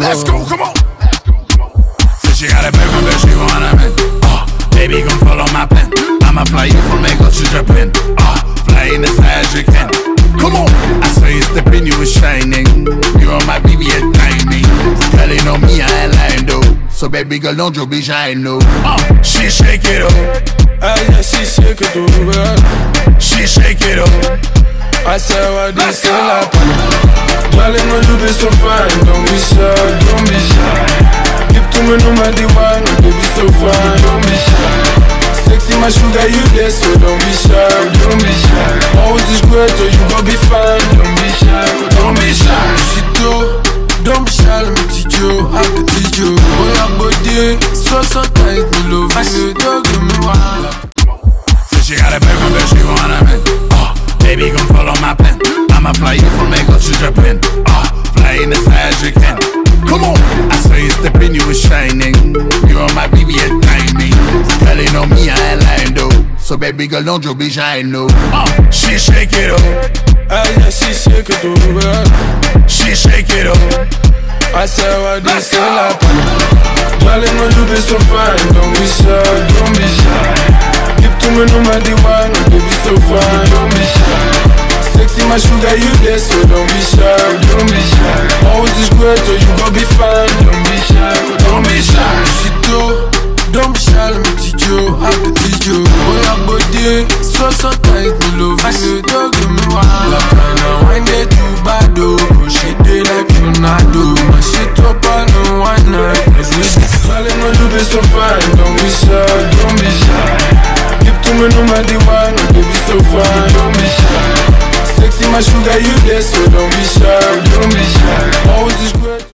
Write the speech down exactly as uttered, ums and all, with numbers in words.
Let's go, come on. Said she got a baby, but she wanna me. Uh, baby, come follow my plan. I'ma fly you from Lagos to Japan. Uh, flying as high as you can. Come on. I saw you step in, you was shining. You are my baby at timing. Girl, you know me, I ain't lying though. So baby girl, don't you be shy, no. Uh, she shake it up. Ah yeah, she shake it up. She shake it up. I said, what do you say like darling, when you be so fine, don't be shy, don't be shy. Give to me no matter what, baby so fine, don't be shy. Sexy my sugar, you there, so don't be shy, don't be shy. Always is great, or you gon' be fine, don't be shy, don't be shy. She do, don't be shy, let me teach you, I can teach you. Boy, your body, so so tight, me love you, don't give me one. Said she got a baby, but she wanna me. Baby, come follow my plan. I'ma fly you from Lagos to Japan. Ah, uh, flying as high as you can. Come on. I saw you step in, you was shining. You are my baby at timing. Girl, you know me, I ain't lying though. So baby girl, don't you be shy, no. Uh, she shake it up. Ah yeah, she shake it up. She shake it up. I said, what do you say like darling, when you be so fine, don't be shy, don't be shy. Give to me no matter what, baby so fine, don't be shy. Sexy my sugar, you there, so don't be shy, don't be shy. Always is great, or you gon' be fine, don't be shy, don't be shy. She do, don't be shy, let me teach you, I can teach you. Boy, your body, so so tight, me love you, don't give me one. Like kinda wine they too bad, though, but she do like you not do. My shit up on no one night, cause we darling, when you be so fine, don't be shy, don't be shy. Give to me no matter what, baby so fine, don't be shy. Sexy my sugar, you there, so don't be shy, don't be shy. Always is great.